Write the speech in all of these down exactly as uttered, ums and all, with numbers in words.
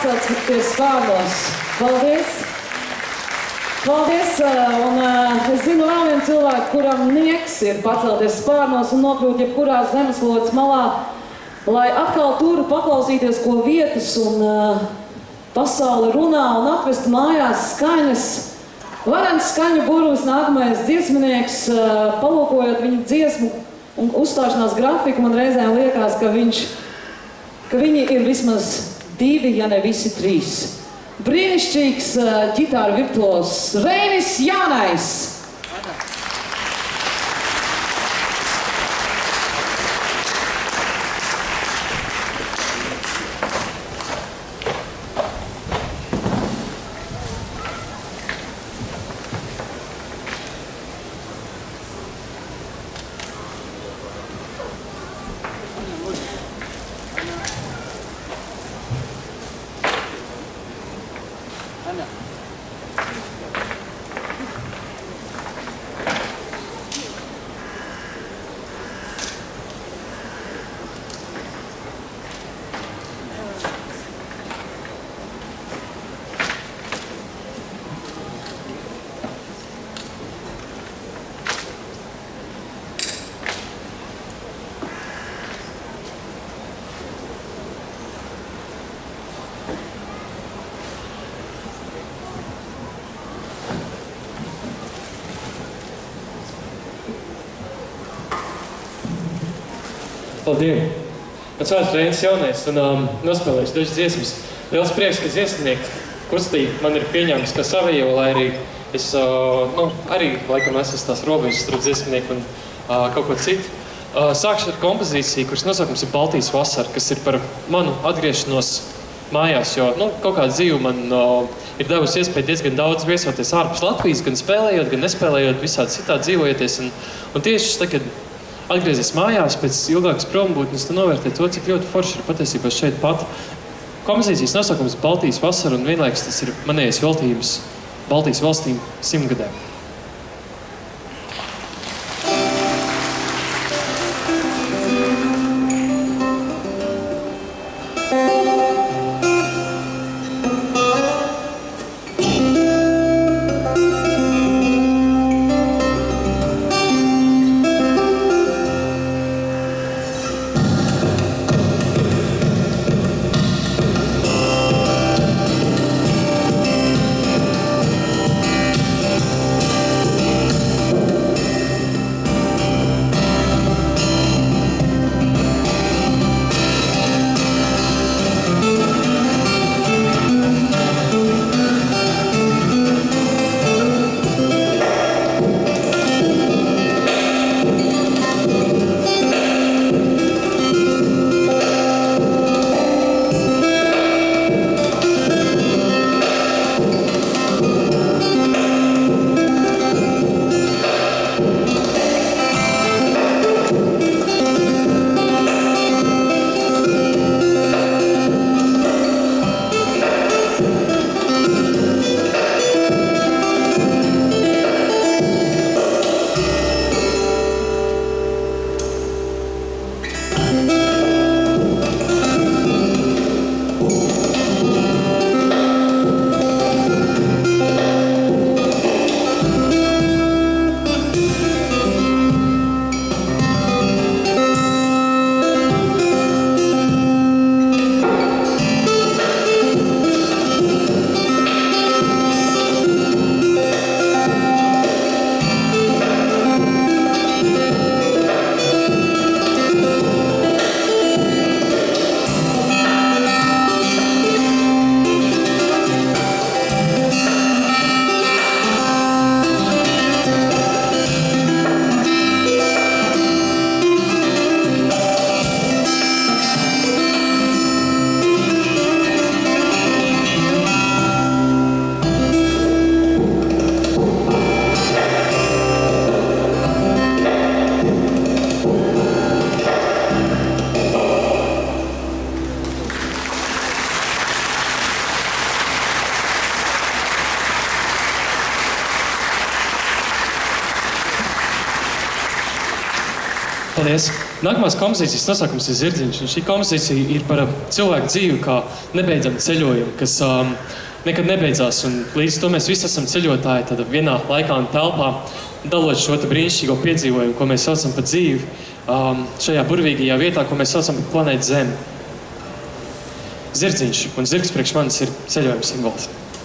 pacelts pie spārnos. Paldies! Paldies! Un es zinu vēl vienu cilvēku, kuram nieks ir pacelties spārnos un nokļūt jebkurā zemeslodes malā, lai atkal tur paklausīties, ko vietas un uh, pasaule runā un atvest mājās skaņas. Varens skaņu burvis nākamais dziesminieks, uh, palūkojot viņu dziesmu un uzstāšanās grafiku, man reizēm liekas, ka, viņš, ka viņi ir vismaz divi, ja ne visi trīs. Brīnišķīgs uh, ģitāra virtuos Reinis Jānais. Labdien! Mans vārds Reinis Jaunais un um, nospēlēšu dažas dziesmas. Liels prieks, ka dziesmnieku kustība man ir pieņēmis kā savējo, lai arī es uh, nu, arī laikam esmu tās robežas starp dziesmnieku un uh, kaut ko citu. Uh, sākšu ar kompozīciju, kuras nosaukums ir Baltijas vasara, kas ir par manu atgriešanos mājās, jo nu, kaut kāda dzīve man uh, ir devusi iespēju diezgan daudz viesoties ārpus Latvijas, gan spēlējot, gan nespēlējot, visādi citādi dzīvojoties. Un, un tieši tagad atgriezies mājās pēc ilgākas prombūtnes, tu novērtē to, cik ļoti forši ir patiesībā šeit pat. Kompozīcijas nosaukums Baltijas vasara un vienlaikus tas ir manējais veltījums Baltijas valstīm simtgadēm. Paldies! Nākamās kompozīcijas nosaukums ir Zirdziņš, un šī kompozīcija ir par cilvēku dzīvi kā nebeidzamu ceļojumu, kas um, nekad nebeidzās, un līdz to mēs visi esam ceļotāji tad vienā laikā un telpā, dalot šo te brīnišķīgo piedzīvojumu, ko mēs saucam par dzīvi, um, šajā burvīgajā vietā, ko mēs saucam par planētu Zemi. Zirdziņš, un zirgs priekš manis ir ceļojuma simbols.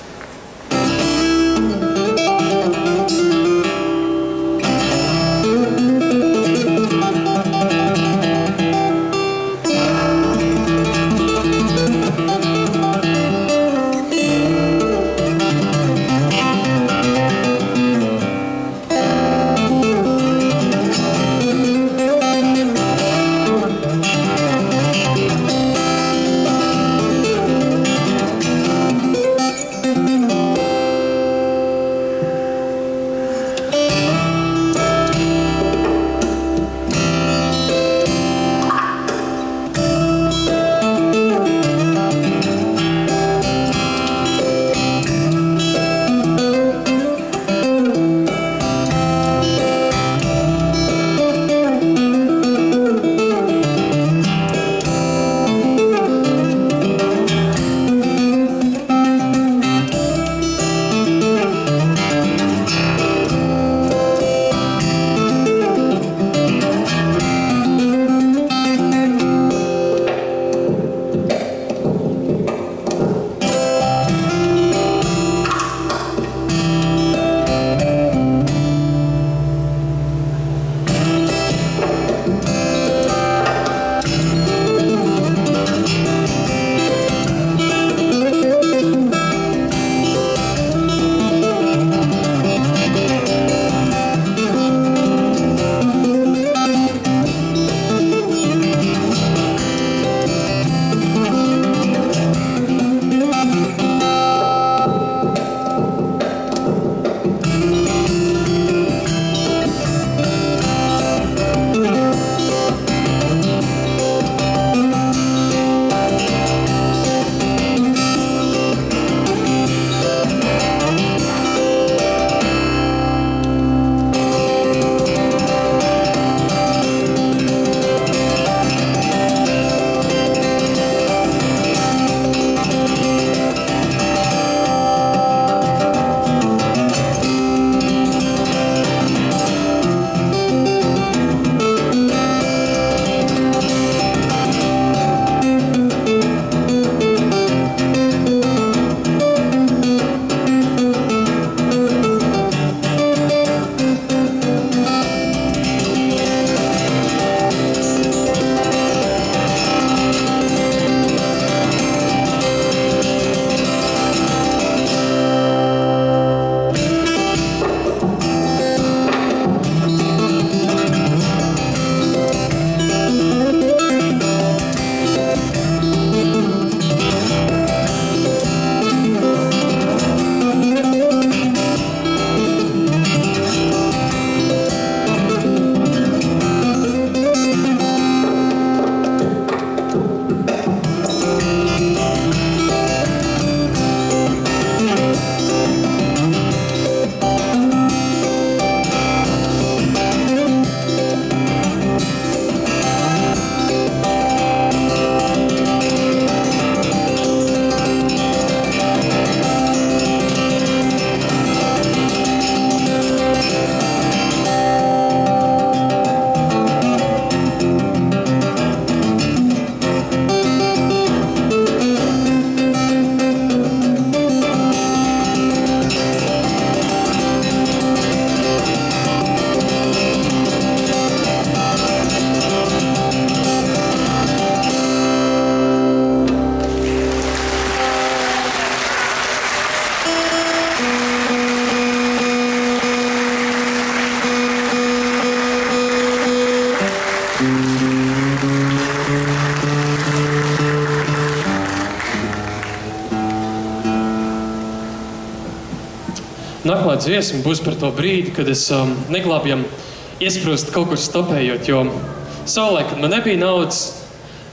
Nākamā dziesma būs par to brīdi, kad es um, neglābjam iesprūst kaut kur stopējot, jo savulaik, kad man nebija naudas,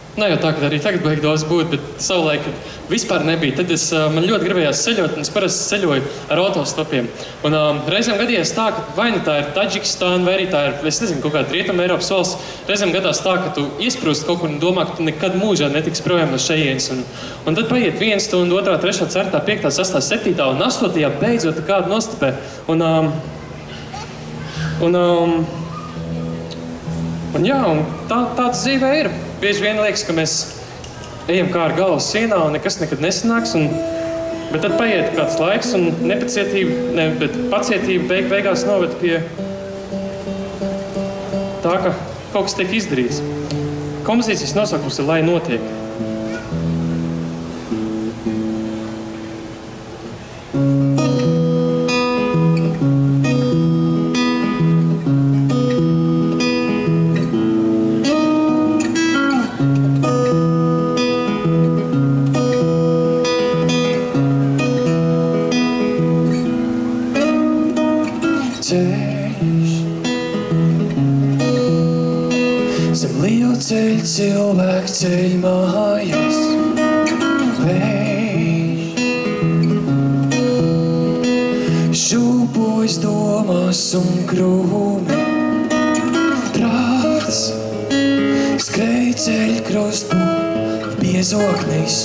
nav jau tā, ka arī tagad vajag daudz būt, bet savulaik, kad vispār nebija, tad es, man ļoti gribējās ceļot, un es parasti ceļoju ar autostopiem. Un um, reizēm gadījās tā, ka vai nu tā ir Taģikistāna, vai arī tā ir, es nezinu, kaut kāda Rietuma Eiropas valsts, reizēm gadās tā, ka tu iesprūst kaut kur un domā, ka tu nekad mūžā netiks projām no šejienes. Un, un tad paiet viena stunda, otrā, trešā, ceturtā, piektā, sastā, septītā un astotajā beidzot kādu nostapē. Un, um, un, um, un jā, un tā, tāds dzīvē ir. Bieži vien liekas, ka mēs ejam kā ar galvu sienā un nekas nekad nesanāks, un, bet tad paiet kāds laiks un nepacietība, ne, bet pacietība beig, beigās noved pie tā, ka kaut kas tiek izdarīts. Kompozīcijas nosaukums ir Lai notiek. Ceļš zem lielceļa cilvēku ceļ mājas, vējš šūpojas domās un krūmi, trāts skrēj ceļ krustu biezoknis.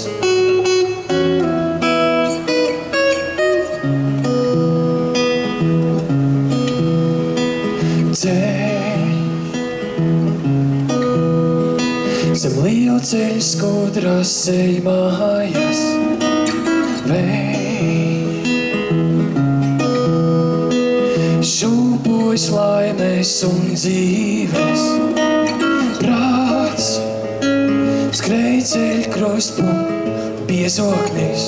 Zem lielceļa skudras ceļ mājas, vējš šūpojas laimēs un dzīves, prāts skrēj ceļ krustu biezoknis.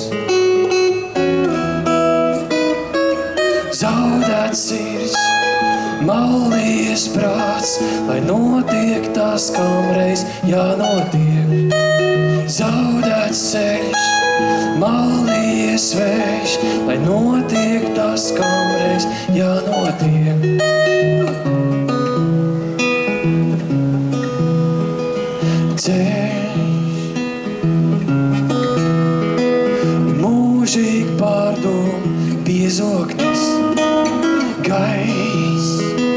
Zaudēts sirds, mallies prāts, lai notiek tas, kam reiz jānotiek. Zaudēts ceļš, mallies vējš, lai notiek tas, kam reiz jānotiek. Ceļš, mūžīgi pārdomu biezoknis, gaiss,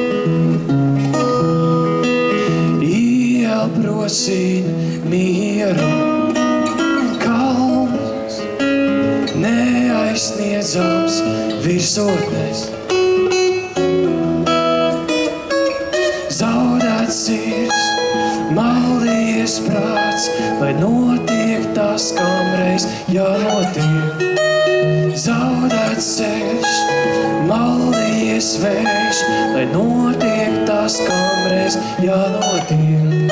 prosīn mieru, kalns, neaizsniedzams virsotnes. Zaudēts sirds, mallies prāts, lai notiek tas, kam reiz jānotiek. Zaudēts ceļš, mallies vējš, lai notiek tas, kam reiz jānotiek.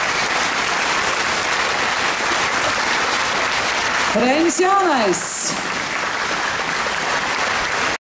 Reinis Jaunais!